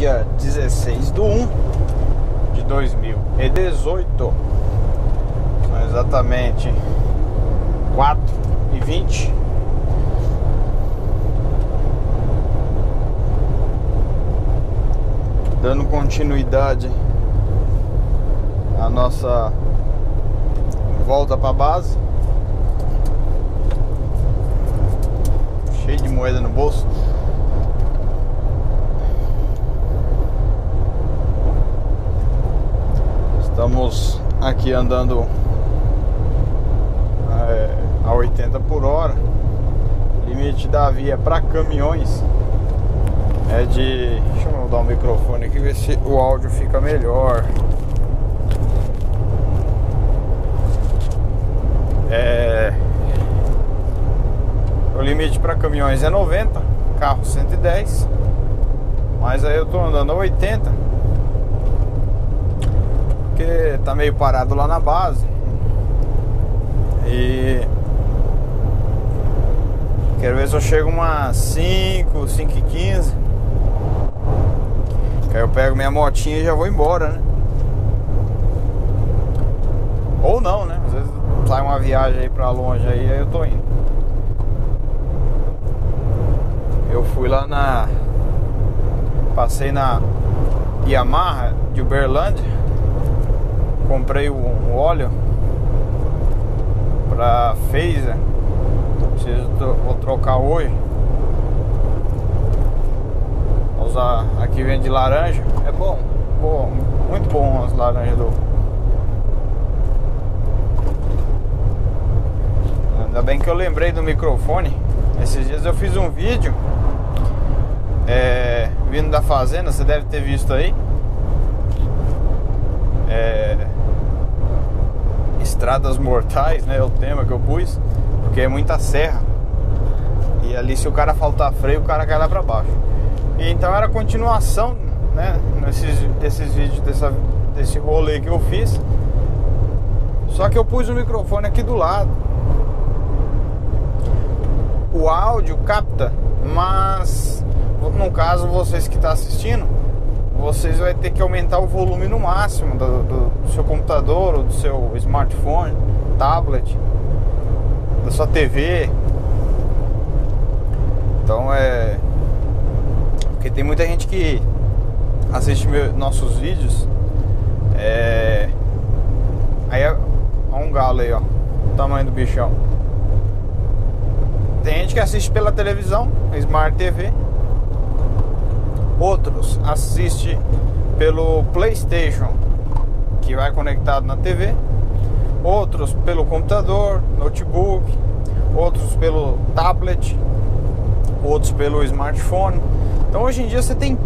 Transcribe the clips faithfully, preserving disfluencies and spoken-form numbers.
dia dezesseis de um de dois mil e dezoito. São exatamente quatro e vinte. Dando continuidade à nossa volta para a base. Cheio de moeda no bolso. Estamos aqui andando é, a oitenta por hora. O limite da via para caminhões é de... Deixa eu mudar o microfone aqui, ver se o áudio fica melhor. É... O limite para caminhões é noventa, carro cento e dez. Mas aí eu tô andando a oitenta, porque tá meio parado lá na base. E quero ver se eu chego umas cinco, cinco e quinze. Que aí eu pego minha motinha e já vou embora, né? Ou não, né? Às vezes sai uma viagem aí pra longe aí, aí eu tô indo. Eu fui lá na... Passei na Yamaha de Uberlândia. Comprei um óleo pra Phaser. Preciso, vou trocar hoje. Vou usar, aqui vem de laranja. É bom, bom, muito bom as laranjas do... Ainda bem que eu lembrei do microfone. Esses dias eu fiz um vídeo é, vindo da fazenda, você deve ter visto aí. É, Estradas mortais, né? É o tema que eu pus, porque é muita serra. E ali, se o cara faltar freio, o cara cai lá pra baixo. E então era a continuação, né? Nesses, desses vídeos, dessa, desse rolê que eu fiz. Só que eu pus o microfone aqui do lado. O áudio capta, mas no caso, vocês que estão assistindo, vocês vão ter que aumentar o volume no máximo do, do seu computador ou do seu smartphone, tablet, da sua T V. Então é... Porque tem muita gente que assiste meu, nossos vídeos. É... Aí é um galo aí, ó, o tamanho do bichão. Tem gente que assiste pela televisão, Smart T V. Outros assistem pelo PlayStation, que vai conectado na T V. Outros pelo computador, notebook. Outros pelo tablet. Outros pelo smartphone. Então hoje em dia você tem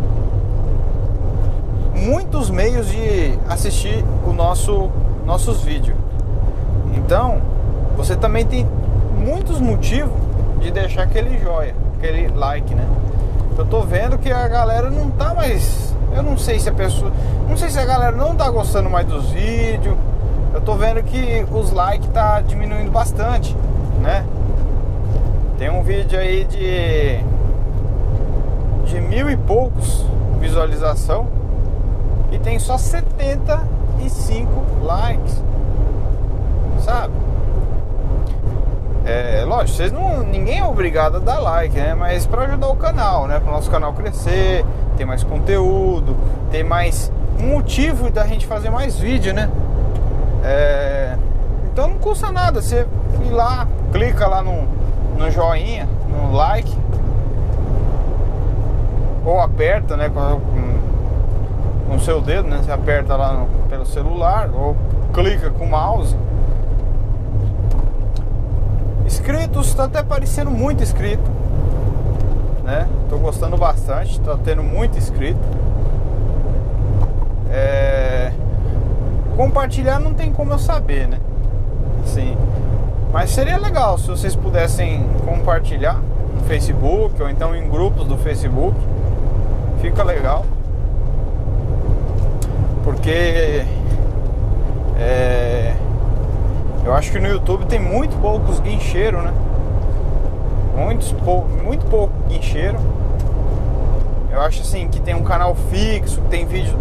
muitos meios de assistir o nosso, nossos vídeos. Então você também tem muitos motivos de deixar aquele joia, aquele like, né? Eu tô vendo que a galera não tá mais... Eu não sei se a pessoa... Não sei se a galera não tá gostando mais dos vídeos. Eu tô vendo que os likes tá diminuindo bastante, né? Tem um vídeo aí de... De mil e poucos visualização. E tem só setenta e cinco likes. Sabe? É, lógico, vocês não, ninguém é obrigado a dar like, né? Mas para ajudar o canal, né? Para o nosso canal crescer, ter mais conteúdo, ter mais motivo da gente fazer mais vídeo, né? É, então não custa nada você ir lá, clica lá no, no joinha, no like, ou aperta, né? Com, com o seu dedo, né? Você aperta lá no, pelo celular, ou clica com o mouse. Inscritos, tá até parecendo muito inscrito, né? Tô gostando bastante, tá tendo muito inscrito. É... Compartilhar não tem como eu saber, né? Sim. Mas seria legal se vocês pudessem compartilhar no Facebook, ou então em grupos do Facebook. Fica legal. Porque é... eu acho que no YouTube tem muito poucos guincheiros, né? Muitos, pou, muito pouco guincheiro. Eu acho assim que tem um canal fixo, que tem vídeo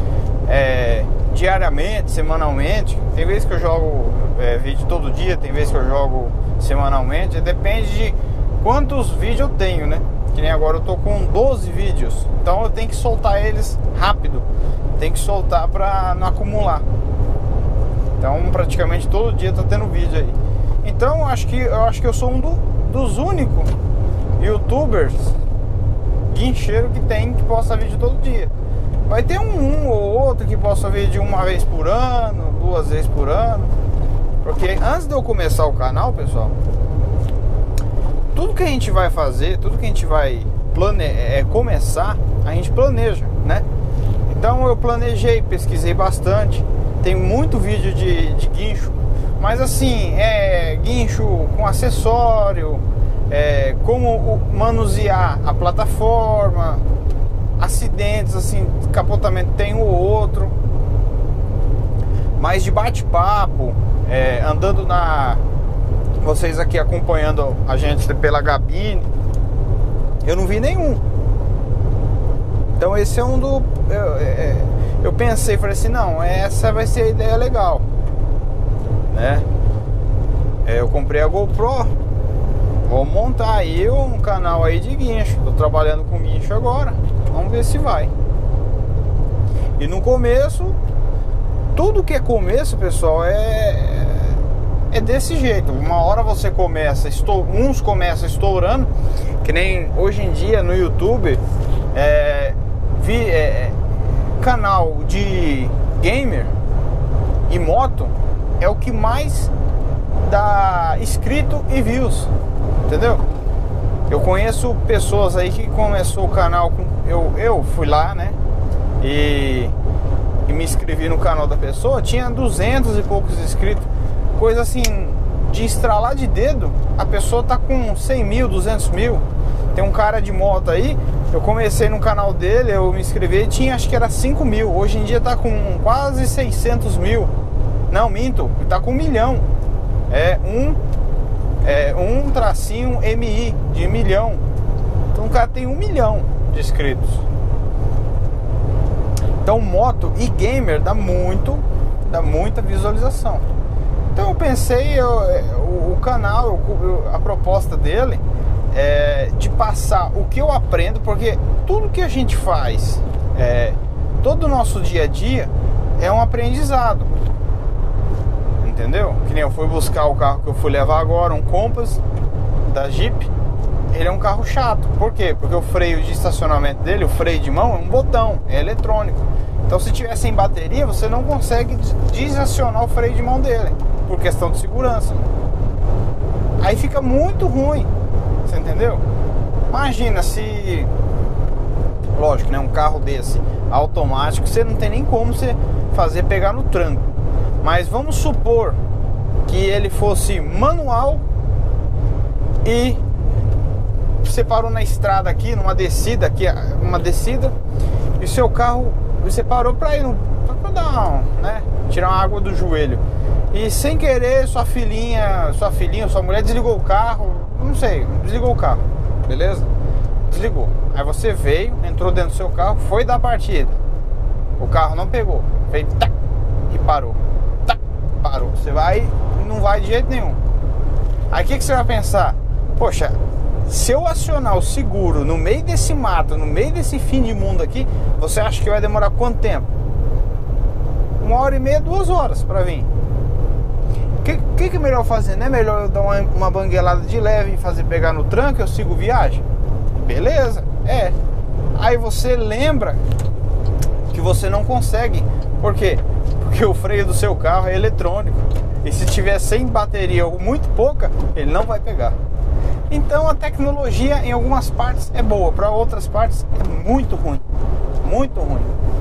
é, diariamente, semanalmente. Tem vezes que eu jogo é, vídeo todo dia, tem vezes que eu jogo semanalmente. Depende de quantos vídeos eu tenho, né? Que nem agora eu tô com doze vídeos, então eu tenho que soltar eles rápido. Tem que soltar pra não acumular. Então praticamente todo dia tá tendo vídeo aí. Então eu acho que eu acho que eu sou um do, dos únicos YouTubers guincheiro que tem, que posta vídeo todo dia. Vai ter um, um ou outro que posta vídeo uma vez por ano, duas vezes por ano. Porque antes de eu começar o canal, pessoal, tudo que a gente vai fazer, tudo que a gente vai plane é, começar, a gente planeja, né? Então eu planejei, pesquisei bastante. Tem muito vídeo de, de guincho, mas assim, é guincho com acessório, é, como manusear a plataforma, acidentes, assim, capotamento tem um ou outro, mas de bate-papo, é, andando na... Vocês aqui acompanhando a gente pela cabine, eu não vi nenhum. Então esse é um do... Eu, é, eu pensei, falei assim, não, essa vai ser a ideia legal, né? É, eu comprei a GoPro, vou montar aí um canal aí de guincho. Tô trabalhando com guincho agora, vamos ver se vai. E no começo, tudo que é começo, pessoal, é é desse jeito. Uma hora você começa, estou, uns começam estourando, que nem hoje em dia no YouTube, é, vi, é, canal de gamer e moto é o que mais dá inscrito e views, entendeu? Eu conheço pessoas aí que começou o canal com, eu, eu fui lá, né, e, e me inscrevi no canal da pessoa, tinha duzentos e poucos inscritos, coisa assim, de estralar de dedo, a pessoa tá com cem mil, duzentos mil. Tem um cara de moto aí, eu comecei no canal dele, eu me inscrevi e tinha, acho que era cinco mil, hoje em dia tá com quase seiscentos mil. Não, minto, tá com um milhão. É um, é um tracinho M I de milhão. Então o cara tem um milhão de inscritos. Então moto e gamer dá muito, dá muita visualização. Então eu pensei, eu, o, o canal, eu, a proposta dele é de passar o que eu aprendo, porque tudo que a gente faz, é, todo o nosso dia a dia é um aprendizado. Entendeu? Que nem eu fui buscar o carro que eu fui levar agora, um Compass da Jeep. Ele é um carro chato. Por quê? Porque o freio de estacionamento dele, o freio de mão, é um botão, é eletrônico. Então se tiver sem bateria, você não consegue desacionar o freio de mão dele, por questão de segurança. Aí fica muito ruim, você entendeu? Imagina se, lógico, né, um carro desse automático, você não tem nem como você fazer pegar no tranco. Mas vamos supor que ele fosse manual e você parou na estrada aqui, numa descida aqui, uma descida, e o seu carro, você parou para ir, para dar, né, tirar uma água do joelho. E sem querer, sua filhinha, sua filhinha, sua mulher desligou o carro, não sei, desligou o carro, beleza? Desligou. Aí você veio, entrou dentro do seu carro, foi dar partida. O carro não pegou, fez tac, e parou. Tac, parou. Você vai, não vai de jeito nenhum. Aí o que, que você vai pensar? Poxa, se eu acionar o seguro no meio desse mato, no meio desse fim de mundo aqui, você acha que vai demorar quanto tempo? Uma hora e meia, duas horas para vir. O que, que, que é melhor fazer? Não é melhor eu dar uma, uma banguelada de leve e fazer pegar no tranco, eu sigo viagem? Beleza, é. Aí você lembra que você não consegue. Por quê? Porque o freio do seu carro é eletrônico. E se tiver sem bateria ou muito pouca, ele não vai pegar. Então a tecnologia em algumas partes é boa, para outras partes é muito ruim. Muito ruim.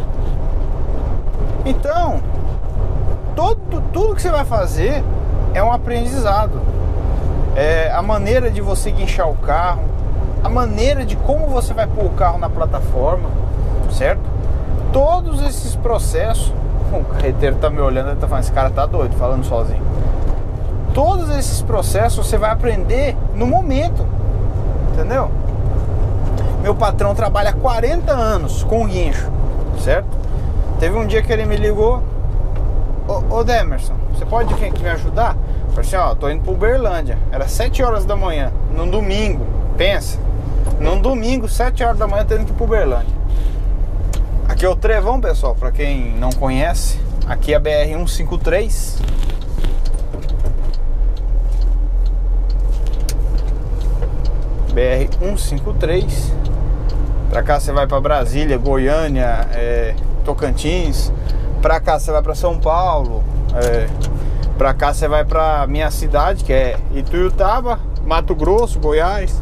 Então, todo, tudo que você vai fazer é um aprendizado. É a maneira de você guinchar o carro, a maneira de como você vai pôr o carro na plataforma, certo? Todos esses processos, o carreteiro tá me olhando e tá falando, esse cara tá doido, falando sozinho. Todos esses processos você vai aprender no momento, entendeu? meu patrão trabalha há quarenta anos com guincho, certo? Teve um dia que ele me ligou: Ô, ô Demerson, você pode vir aqui me ajudar? Eu falei assim: ó, tô indo pro Uberlândia. Era sete horas da manhã, num domingo, pensa. Num domingo, sete horas da manhã, tendo que ir pro Uberlândia. Aqui é o Trevão, pessoal, pra quem não conhece. Aqui é a B R cento e cinquenta e três. B R cento e cinquenta e três. Pra cá você vai pra Brasília, Goiânia, é, Tocantins. Pra cá você vai pra São Paulo. É, pra cá você vai pra minha cidade, que é Ituiutaba, Mato Grosso, Goiás.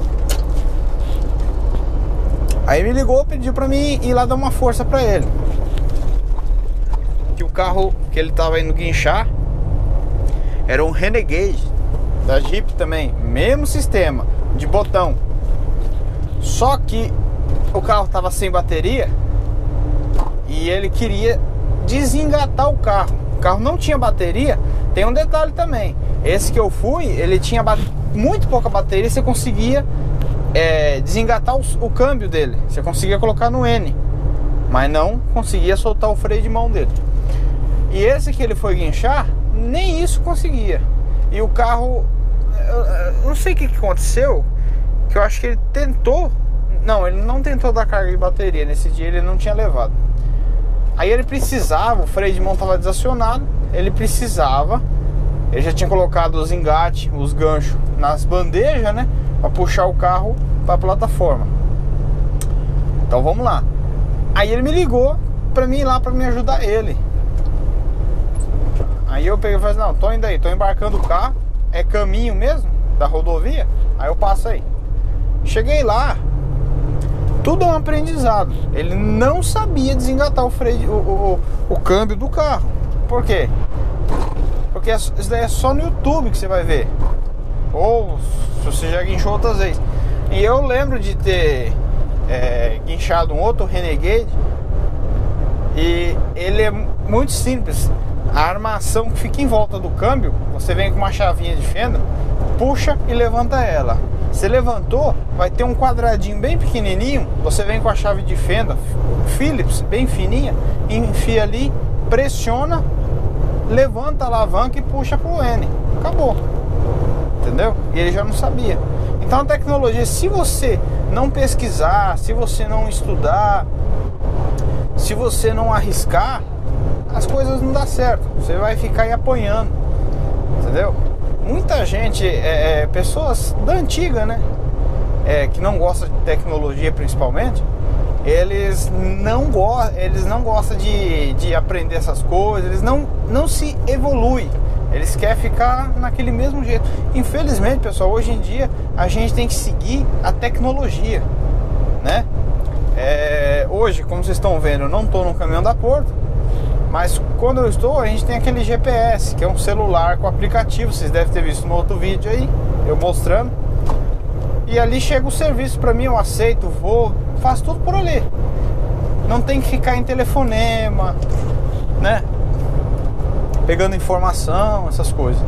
Aí me ligou, pediu pra mim ir lá dar uma força pra ele. Que o carro que ele tava indo guinchar era um Renegade da Jeep também, mesmo sistema de botão. Só que o carro tava sem bateria e ele queria desengatar o carro. O carro não tinha bateria. Tem um detalhe também: esse que eu fui, ele tinha muito pouca bateria. Você conseguia é, desengatar o, o câmbio dele, você conseguia colocar no N, mas não conseguia soltar o freio de mão dele. E esse que ele foi guinchar, nem isso conseguia. E o carro, eu, eu não sei o que, que aconteceu, que eu acho que ele tentou. Não, ele não tentou dar carga de bateria. Nesse dia ele não tinha levado. Aí ele precisava, o freio de mão estava desacionado. Ele precisava, ele já tinha colocado os engates, os ganchos nas bandejas, né, para puxar o carro para a plataforma. Então vamos lá. Aí ele me ligou para mim ir lá para me ajudar ele. Aí eu peguei e falei: não, tô indo aí, tô embarcando o carro. É caminho mesmo da rodovia. Aí eu passo aí. Cheguei lá, tudo é um aprendizado. Ele não sabia desengatar o freio, o, o, o câmbio do carro. Por quê? Porque isso daí é só no YouTube que você vai ver. Ou se você já guinchou outras vezes. E eu lembro de ter é, guinchado um outro Renegade. E ele é muito simples. A armação que fica em volta do câmbio, você vem com uma chavinha de fenda, puxa e levanta ela. Você levantou, vai ter um quadradinho bem pequenininho. Você vem com a chave de fenda Phillips bem fininha, enfia ali, pressiona, levanta a alavanca e puxa pro N. Acabou. Entendeu? E ele já não sabia. Então a tecnologia, se você não pesquisar, se você não estudar, se você não arriscar, as coisas não dão certo. Você vai ficar aí apanhando. Entendeu? Muita gente, é, é, pessoas da antiga, né, é, que não gostam de tecnologia principalmente, eles não, go eles não gostam de, de aprender essas coisas, eles não, não se evoluem, eles querem ficar naquele mesmo jeito. Infelizmente, pessoal, hoje em dia a gente tem que seguir a tecnologia, né? É, hoje, como vocês estão vendo, eu não estou no caminhão da Porto. Mas quando eu estou, a gente tem aquele G P S, que é um celular com aplicativo. Vocês devem ter visto no outro vídeo aí, eu mostrando. E ali chega o serviço pra mim, eu aceito, vou, faço tudo por ali. Não tem que ficar em telefonema, né, pegando informação, essas coisas.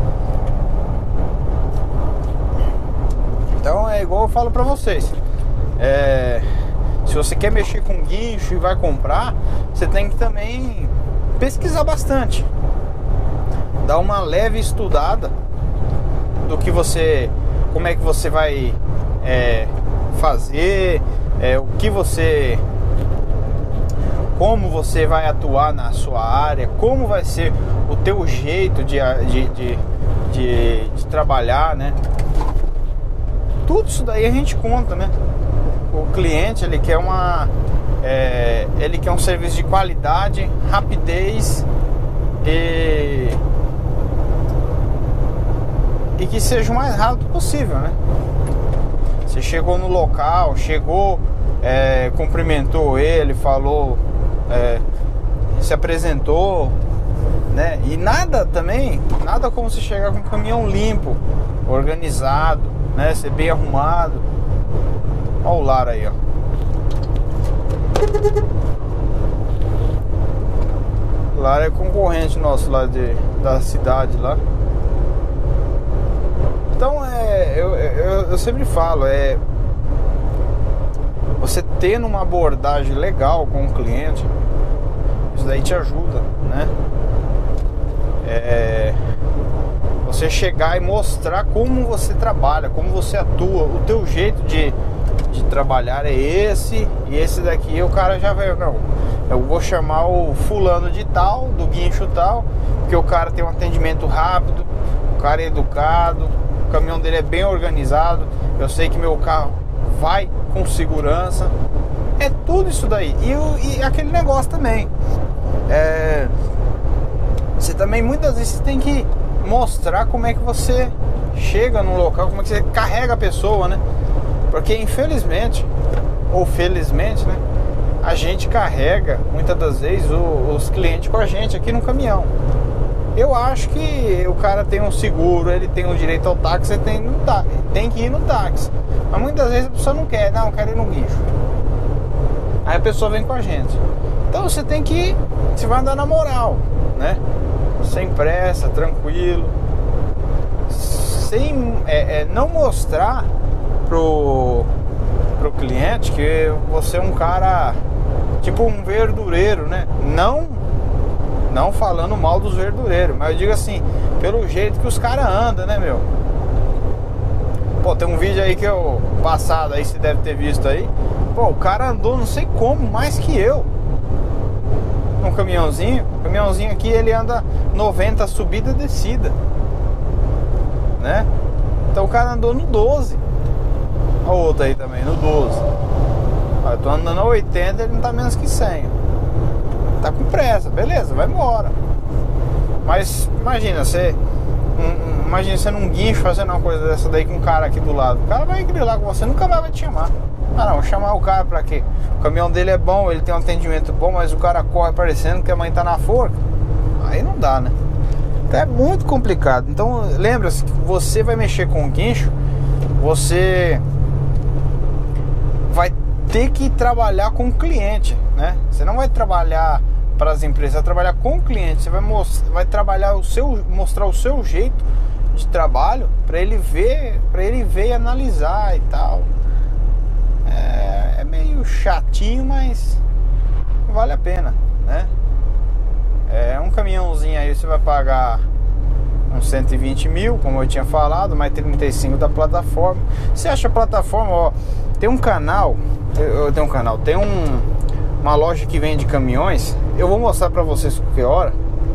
Então é igual eu falo pra vocês, é, se você quer mexer com guincho e vai comprar, você tem que também pesquisar bastante, dar uma leve estudada do que você, como é que você vai é, fazer, é, o que você, como você vai atuar na sua área, como vai ser o teu jeito de, de, de, de, de trabalhar, né? Tudo isso daí a gente conta, né? O cliente, ele quer uma É, ele quer um serviço de qualidade, rapidez e, e que seja o mais rápido possível, né? Você chegou no local, chegou, é, cumprimentou ele, falou, é, se apresentou, né? E nada também, nada como você chegar com um caminhão limpo, organizado, né? Ser bem arrumado. Olha o lar aí, ó. Lá é concorrente nosso lá de, da cidade lá. Então é, eu, eu, eu sempre falo, é, tendo uma abordagem legal com o cliente, isso daí te ajuda, né? É, você chegar e mostrar como você trabalha, como você atua, o teu jeito de, de trabalhar é esse, e esse daqui o cara já vai, não, eu vou chamar o fulano de tal, do guincho tal, porque o cara tem um atendimento rápido, o cara é educado, o caminhão dele é bem organizado, eu sei que meu carro vai com segurança. É tudo isso daí. E, o, e aquele negócio também, é, você também muitas vezes tem que mostrar como é que você chega no local, como é que você carrega a pessoa, né? Porque infelizmente ou felizmente, né, a gente carrega muitas das vezes o, os clientes com a gente aqui no caminhão. Eu acho que o cara tem um seguro, ele tem o direito ao táxi, ele tem, no tá, tem que ir no táxi. Mas muitas vezes a pessoa não quer, não, quer ir no guincho. Aí a pessoa vem com a gente. Então você tem que ir, você vai andar na moral, né? Sem pressa, tranquilo. Sem é, é, não mostrar pro, pro cliente que você é um cara tipo um verdureiro, né? Não Não falando mal dos verdureiros, mas eu digo assim, pelo jeito que os caras andam, né, meu? Pô, tem um vídeo aí que eu passado aí, você deve ter visto aí. Pô, o cara andou não sei como, mais que eu. Um caminhãozinho, o caminhãozinho aqui ele anda noventa subida e descida, né? Então o cara andou no doze. Olha o outro aí também, no doze. Eu tô andando a oitenta, ele não tá menos que cem. Tá com pressa, beleza, vai embora. Mas imagina você um, um, Imagina você num guincho fazendo uma coisa dessa daí com um cara aqui do lado. O cara vai grilar com você, nunca mais vai te chamar. Ah não, chamar o cara pra quê? O caminhão dele é bom, ele tem um atendimento bom, mas o cara corre parecendo que a mãe tá na forca. Aí não dá, né? Então é muito complicado. Então lembra-se que você vai mexer com o guincho, você vai ter que trabalhar com o cliente, né? Você não vai trabalhar para as empresas, vai trabalhar com o cliente. Você vai, most- vai trabalhar o seu, mostrar o seu jeito de trabalho para ele ver, para ele ver e analisar e tal. É, é meio chatinho, mas vale a pena, né? É um caminhãozinho aí você vai pagar uns cento e vinte mil, como eu tinha falado, mais trinta e cinco da plataforma. Você acha a plataforma, ó, tem um canal, eu, eu tenho um canal, tem um, uma loja que vende caminhões. Eu vou mostrar pra vocês qualquer hora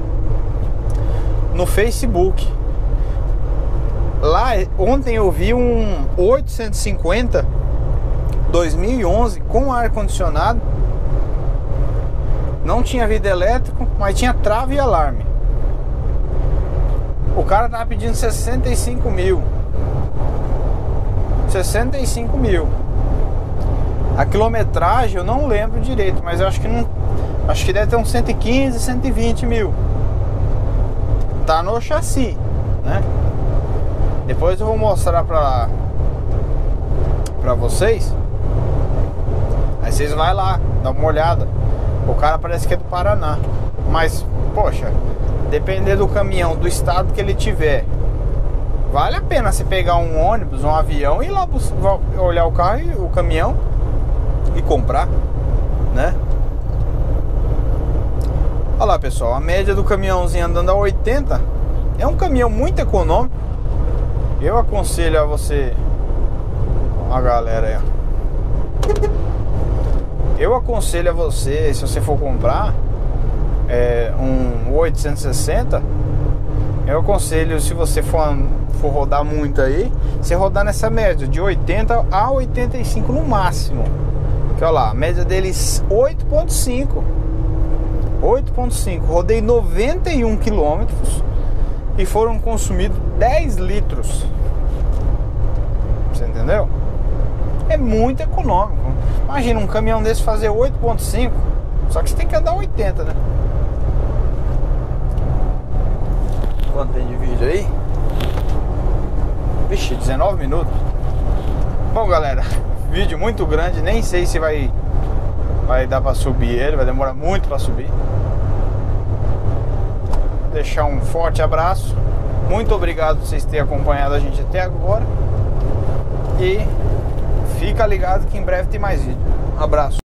no Facebook. Lá ontem eu vi um oitocentos e cinquenta dois mil e onze com ar condicionado. Não tinha vidro elétrico, mas tinha trava e alarme. O cara tava pedindo sessenta e cinco mil. sessenta e cinco mil. A quilometragem eu não lembro direito, mas eu acho que não, acho que deve ter uns cento e quinze, cento e vinte mil. Tá no chassi, né? Depois eu vou mostrar pra, pra vocês. Aí vocês vai lá, dá uma olhada. O cara parece que é do Paraná. Mas, poxa, depender do caminhão, do estado que ele tiver, vale a pena você pegar um ônibus, um avião e ir lá olhar o carro e o caminhão e comprar, né? Olha lá, pessoal, a média do caminhãozinho andando a oitenta é um caminhão muito econômico. Eu aconselho a você, a galera aí, ó. Eu aconselho a você, se você for comprar é, um oitocentos e sessenta, eu aconselho, se você for, for rodar muito aí, você rodar nessa média de oitenta a oitenta e cinco no máximo. Que olha lá, a média deles oito ponto cinco. oito ponto cinco. Rodei noventa e um quilômetros e foram consumidos dez litros. Você entendeu? É muito econômico. Imagina um caminhão desse fazer oito ponto cinco. Só que você tem que andar oitenta, né? Quanto tem de vídeo aí? Vixe, dezenove minutos. Bom, galera, vídeo muito grande. Nem sei se vai Vai dar pra subir ele. Vai demorar muito pra subir. Vou deixar um forte abraço. Muito obrigado por vocês terem acompanhado a gente até agora. E fica ligado que em breve tem mais vídeo. Abraço.